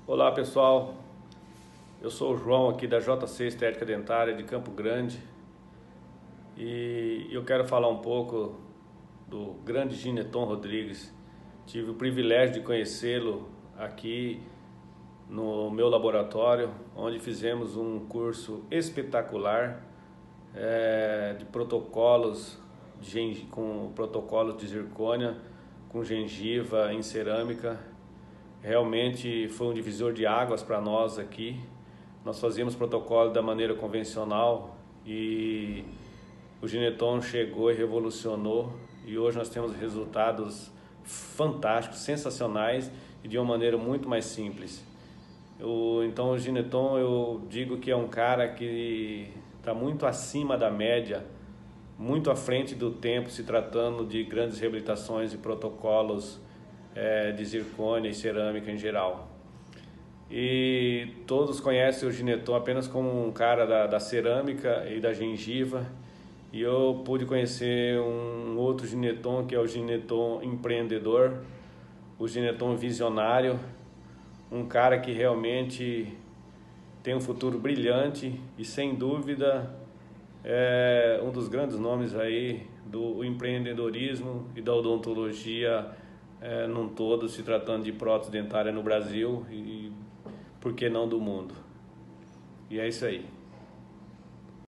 Olá pessoal, eu sou o João aqui da JC Estética Dentária de Campo Grande e eu quero falar um pouco do grande Gineton Rodrigues. Tive o privilégio de conhecê-lo aqui no meu laboratório, onde fizemos um curso espetacular de protocolos com protocolos de zircônia, com gengiva em cerâmica. Realmente foi um divisor de águas para nós aqui. Nós fazíamos protocolo da maneira convencional e o Gineton chegou e revolucionou, e hoje nós temos resultados fantásticos, sensacionais e de uma maneira muito mais simples. Então o Gineton, eu digo que é um cara que está muito acima da média, muito à frente do tempo, se tratando de grandes reabilitações e protocolos de zircônia e cerâmica em geral. E todos conhecem o Gineton apenas como um cara da cerâmica e da gengiva, e eu pude conhecer um outro Gineton, que é o Gineton empreendedor, o Gineton visionário, um cara que realmente tem um futuro brilhante e sem dúvida é um dos grandes nomes aí do empreendedorismo e da odontologia num todo, se tratando de prótese dentária no Brasil e por que não do mundo. E é isso aí.